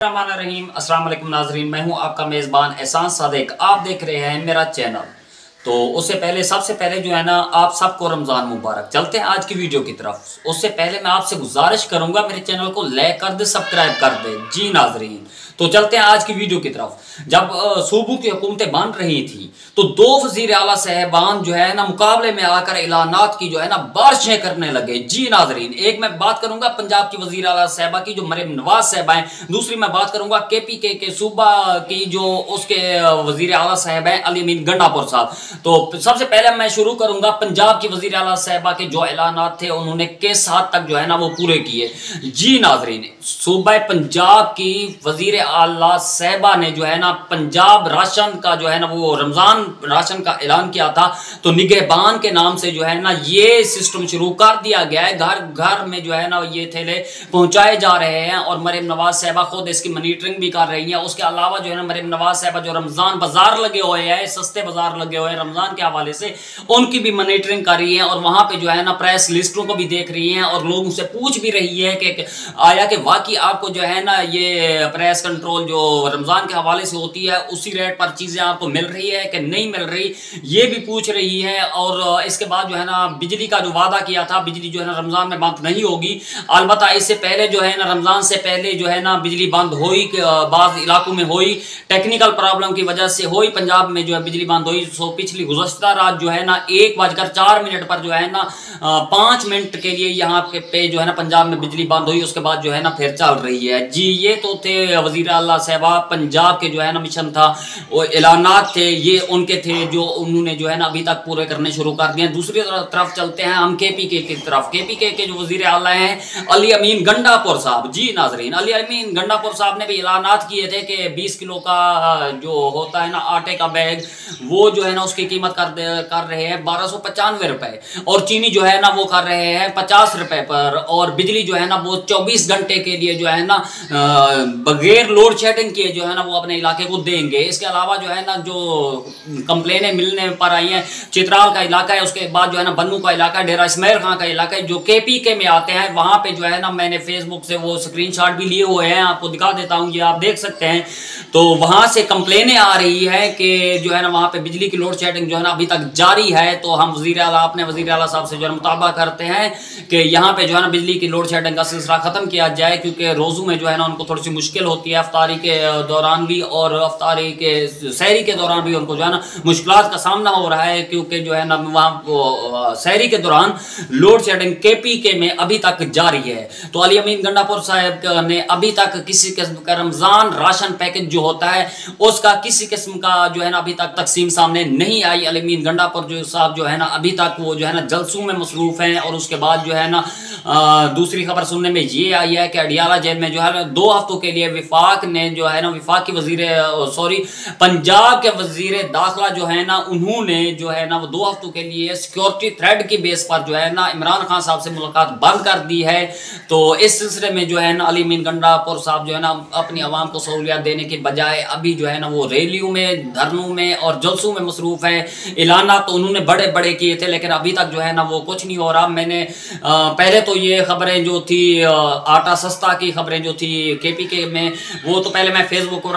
रहीम अस्सलाम वालेकुम नाजरीन, मैं हूं आपका मेज़बान एहसान सादिक। आप देख रहे हैं मेरा चैनल। तो उससे पहले सबसे पहले जो है ना, आप सबको रमज़ान मुबारक। चलते हैं आज की वीडियो की तरफ। उससे पहले मैं आपसे गुजारिश करूंगा मेरे चैनल को लाइक कर दे, सब्सक्राइब कर दे। जी नाजरीन, तो चलते हैं आज की वीडियो की तरफ। जब सूबों की हुकूमतें बन रही थी तो दो वज़ीर आला साहबान जो है ना मुकाबले में आकर ऐलानात की जो है ना बारिशें करने लगे। जी नाजरीन, एक मैं बात करूंगा पंजाब की वज़ीर आला साहबा की जो मरियम नवाज साहबा हैं, दूसरी मैं बात करूंगा केपीके के सूबा की जो उसके वज़ीर आला साहब हैं अली अमीन गंडापुर साहब। तो सबसे पहले मैं शुरू करूंगा पंजाब की वज़ीर आला साहबा के जो ऐलानात थे उन्होंने किस हद तक जो है ना वो पूरे किए। जी नाजरीन, सूबा पंजाब की वज़ीर आला साहबा ने जो है ना पंजाब राशन का जो है ना वो रमज़ान राशन का ऐलान किया था। तो निगहबान के नाम से जो है ना ये सिस्टम शुरू कर दिया गया है। घर घर में जो है ना ये थैले पहुंचाए जा रहे हैं और मरियम नवाज साहबा खुद इसकी मॉनिटरिंग भी कर रही है। उसके अलावा जो है ना मरियम नवाज साहबा जो रमज़ान बाजार लगे हुए हैं, सस्ते बाजार लगे हुए हैं रमज़ान के हवाले से, उनकी भी मॉनिटरिंग कर रही है और वहां पे जो है ना प्रेस लिस्टों को भी देख रही है और लोगों से पूछ भी रही है कि आया कि वाकई आपको जो है ना ये प्रेस कंट्रोल जो रमज़ान के हवाले से होती है उसी रेट पर चीज़ें आपको मिल रही है कि नहीं मिल रही, ये भी पूछ रही है। और इसके बाद जो है ना बिजली का जो वादा किया था, बिजली जो है ना रमज़ान में बंद नहीं होगी। अलबत्ता इससे पहले जो है ना रमज़ान से पहले जो है ना बिजली बंद हुई, बाज़ इलाकों में हुई, टेक्निकल प्रॉब्लम की वजह से हुई, पंजाब में जो है बिजली बंद हुई। सो पिछली गुज़श्ता रात जो है ना 1:04 पर जो है ना 5 मिनट के लिए यहाँ पे जो है ना पंजाब में बिजली बंद हुई। उसके बाद जो है ना फिर चल रही है। जी, ये तो थे वज़ीर आला साहबा पंजाब के जो है ना मिशन था, वो ऐलानात थे, ये उनके थे जो उन्होंने जो है ना अभी तक पूरे करने शुरू कर दिए। दूसरी तरफ चलते हैं हम केपीके की तरफ। केपीके के जो वज़ीर आला हैं अली अमीन गंडापुर साहब। जी नाजरीन, अली अमीन गंडापुर साहब ने भी ऐलानात किए थे कि 20 किलो का जो होता है ना आटे का बैग, वो जो है ना उसकी कीमत कर रहे हैं 1295 रुपए और चीनी जो है ना वो कर रहे हैं 50 रुपए पर, और बिजली जो है ना वो 24 घंटे के लिए जो है ना बगैर लोड शेडिंग किए जो है ना वो अपने इलाके को देंगे। इसके अलावा जो है ना जो कंप्लेनें मिलने पर आई हैं, चित्राल का इलाका है, उसके बाद जो है ना बन्नू का इलाका है, डेरा इस्माइल खां का इलाका है, जो केपीके में आते हैं, वहां पे जो है ना मैंने फेसबुक से वो स्क्रीनशॉट भी लिए हुए हैं, आपको दिखा देता हूं, ये आप देख सकते हैं। तो वहां से कंप्लेनें आ रही है कि जो है ना वहां पे बिजली की लोड शेडिंग जो है ना अभी तक जारी है। तो हम अपने वज़ीर आला साहब से जो है मुताबा करते हैं कि यहाँ पे जो है ना बिजली की लोड शेडिंग का सिलसिला खत्म किया जाए, क्योंकि रोज़ों में जो है ना उनको थोड़ी सी मुश्किल होती है, अफ्तारी के दौरान भी और अफ्तारी के सहरी के दौरान भी उनको जो है ना मुश्किलात का सामना हो रहा है, क्योंकि जो है ना वहाँ सहरी के दौरान लोड शेडिंग केपीके में अभी तक जारी है। तो अली अमीन गंडापुर साहब ने अभी तक किसी किस्म का रमज़ान राशन पैकेज जो होता है उसका किसी किस्म का जो है ना अभी तक तकसीम सामने नहीं आई। अली अमीन गंडापुर साहब जो है ना अभी तक वो जो है ना जलसों में मसरूफ हैं। और उसके बाद जो है ना दूसरी खबर सुनने में ये आई है कि अडियाला जेल में जो है ना 2 हफ्तों के लिए विफाक ने जो है ना विफाक की पंजाब के वजीर दाखिला जो है ना उन्होंने जो है ना वो 2 हफ्तों के लिए सिक्योरिटी थ्रेड की बेस पर जो है ना इमरान खान साहब से मुलाकात बंद कर दी है। तो इस सिलसिले में जो है ना अली अमीन गंडापुर साहब जो है ना अपनी आवाम को सहूलियत देने के बजाय अभी जो है ना वो रैलियों में, धरनों में और जलसों में मसरूफ है। ऐलाना तो उन्होंने बड़े बड़े किए थे लेकिन अभी तक जो है ना वो कुछ नहीं हो रहा। मैंने पहले तो ये खबरें जो थी आटा सस्ता की खबरें जो थी केपीके में, वो तो पहले मैं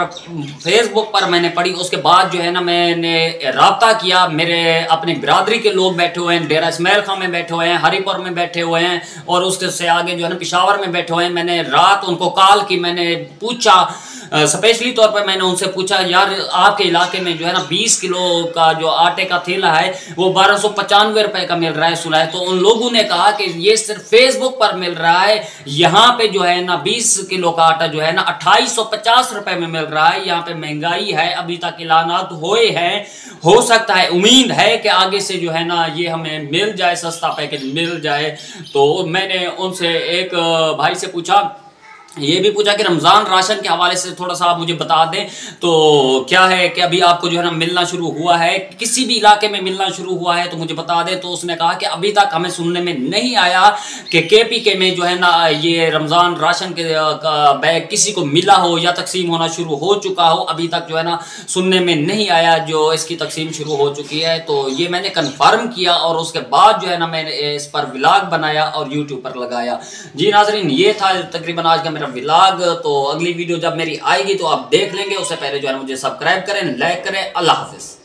फेसबुक पर मैंने पढ़ी। उसके बाद जो है ना मैंने राब्ता किया, मेरे अपने बिरादरी के लोग बैठे हुए हैं, डेरा इस्माइल खां में बैठे हुए हैं, हरीपुर में बैठे हुए हैं और उसके से आगे जो है ना पेशावर में बैठे हुए हैं। मैंने रात उनको कॉल की, मैंने पूछा स्पेशली तौर पर, मैंने उनसे पूछा यार आपके इलाके में जो है ना 20 किलो का जो आटे का थैला है वो 1295 रुपए का मिल रहा है सुना है। तो उन लोगों ने कहा कि ये सिर्फ फेसबुक पर मिल रहा है, यहाँ पे जो है ना 20 किलो का आटा जो है ना 2850 रुपए में मिल रहा है। यहाँ पे महंगाई है, अभी तक ऐलानात हुए हैं, हो सकता है, उम्मीद है कि आगे से जो है ना ये हमें मिल जाए, सस्ता पैकेज मिल जाए। तो मैंने उनसे एक भाई से पूछा, ये भी पूछा कि रमज़ान राशन के हवाले से थोड़ा सा आप मुझे बता दें तो क्या है कि अभी आपको जो है ना मिलना शुरू हुआ है, किसी भी इलाके में मिलना शुरू हुआ है तो मुझे बता दें। तो उसने कहा कि अभी तक हमें सुनने में नहीं आया कि केपीके में जो है ना ये रमज़ान राशन का बैग किसी को मिला हो या तकसीम होना शुरू हो चुका हो। अभी तक जो है ना सुनने में नहीं आया जो इसकी तकसीम शुरू हो चुकी है। तो ये मैंने कन्फर्म किया और उसके बाद जो है ना मैंने इस पर व्लॉग बनाया और यूट्यूब पर लगाया। जी नाजरीन, ये था तकरीबन आज का मेरा व्लॉग। तो अगली वीडियो जब मेरी आएगी तो आप देख लेंगे, उससे पहले जो है मुझे सब्सक्राइब करें, लाइक करें। अल्लाह हाफिज़।